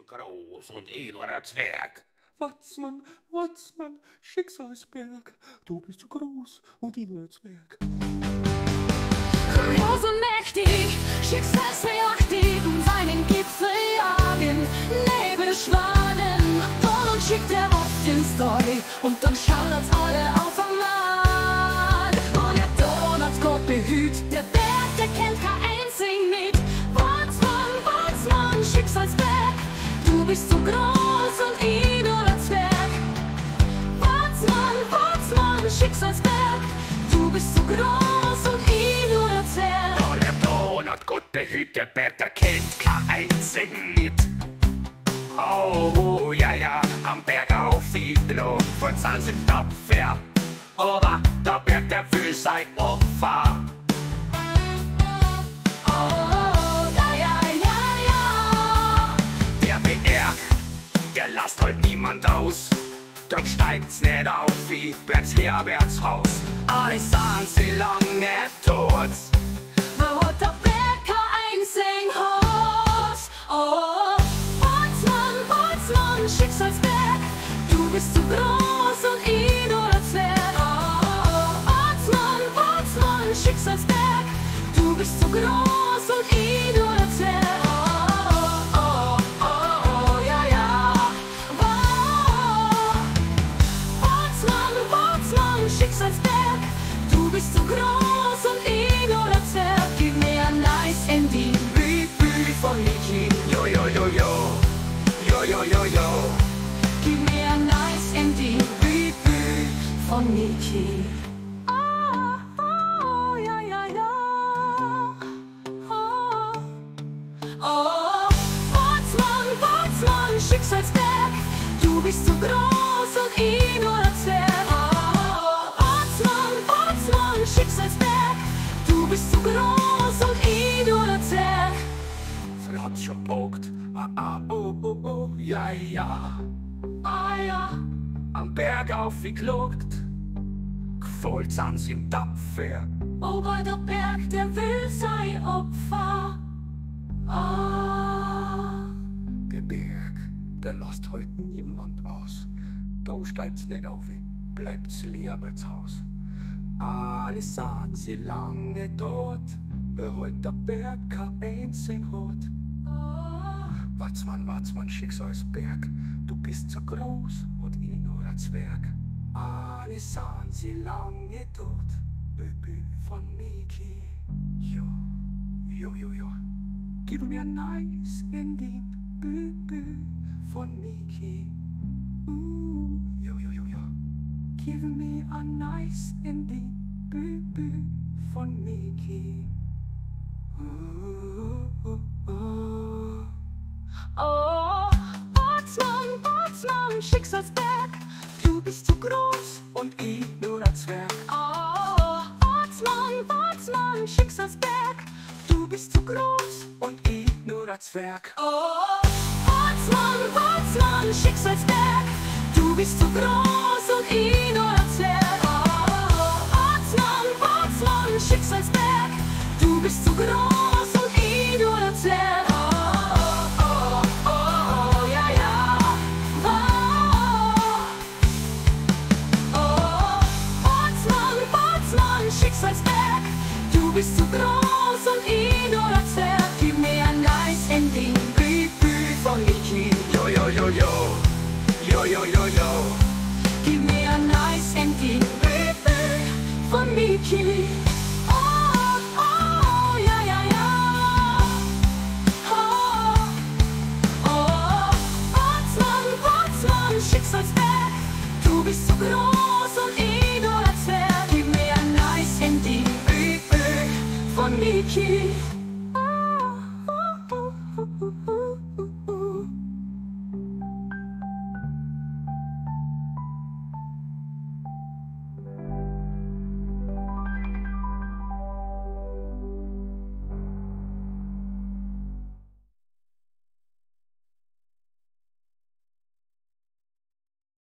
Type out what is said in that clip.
groß und ich nur ein Zwerg. Watzmann, Watzmann, Schicksalsberg, du bist zu groß und ich nur ein Zwerg. Groß und mächtig, schicksalsmächtig, um seinen Gipfel jagen, Nebelschwaden, voll und schickt er oft ins Dorf und dann schaudert's alle auf einmal. Und der Donutsgott behüt, der Berg, der kennt kein einzig nicht. Watzmann, Watzmann, Schicksalsberg, du bist so groß und ich nur ein Zwerg. Watzmann, Watzmann, Schicksalsberg, du bist so groß und ich nur ein Zwerg. Oh, der Donutgott behüt, der Berg, der kennt kein einzigen nicht. Oh, ja, ja, am Berg auf die Luft von sind tapfer. Aber der Berg, der will sein Opfer. Oh, ja, ja, ja, ja. Der Berg, der lasst heute niemand aus. Dann steigt's nicht auf wie Bergs Herbertshaus. Alle sind sie lang nicht tot. Wo hat der Berg kein einzig Haus? Oh, Watzmann, Watzmann, Schicksalsberg, du bist zu groß und ich nur ein Zwerg. Oh, Watzmann, Watzmann, Schicksalsberg, du bist zu groß und ich nur ein Zwerg. Oh, oh, oh, oh, ja, ja. Oh, Watzmann, Watzmann, Schicksalsberg, du bist zu groß und ich nur ein Zwerg. Gib mir ein nice Ending, Büh von Niki. Jo, jo, jo, jo. Jo, jo, jo, jo. Gib mir ein nice Ending, Büh von Niki. Oh, oh, ja, ja, ja. Oh, oh, Watzmann, Watzmann, Schicksalsberg, du bist zu groß und ich nur ein Zwerg. Oh, Watzmann, Watzmann, Schicksalsberg, du bist zu groß und ich nur ein Zwerg. Sie hat's schon bogt. Oh, oh, oh, ja, ja. Ah ja, Am Berg aufgekluckt. Gefolgt sind sie im tapfer. aber der Berg, der will sein Opfer. Ah, Der Berg, der lasst heute niemand aus. Da steigt's nicht auf, bleibt's Liebertshaus. Alle sind sie lange tot, behält der Berg kein einzig hat. Watzmann, Watzmann, Schicksalsberg, du bist zu groß und ich nur ein Zwerg. Alle sind sie lange tot, Bü von Niki. Jo, jo, jo, jo. Gib mir ein nice Ending, Bü von Niki. Jo, jo, jo, jo. Give me a nice ending, Bü von Niki. oh, Watzmann, Watzmann, Schicksalsberg, Du bist zu groß und ich nur ein Zwerg. oh, Watzmann, Watzmann, Schicksalsberg, Du bist zu groß und ich nur ein Zwerg. oh, Watzmann, Watzmann, Schicksalsberg, du bist zu groß und ich nur ein Zwerg. Oh, Watzmann, Watzmann, Schicksalsberg, du bist zu groß und ich nur ein Zwerg. Oh, oh, oh, oh, ja, ja. Oh, Watzmann, Watzmann, Schicksalsberg, du bist zu groß und ich nur ein Zwerg. Gib mir ein nice Ending, Bü von Niki. Jo, jo, jo, jo. Jo, jo, jo, jo. gib mir ein nice Ending, von Niki. Oh, oh, ja, ja, ja. Oh, oh, Watzmann, Watzmann, Schicksalsberg, du bist zu groß und ich nur ein Zwerg. Gib mir ein nice Ending, von Niki.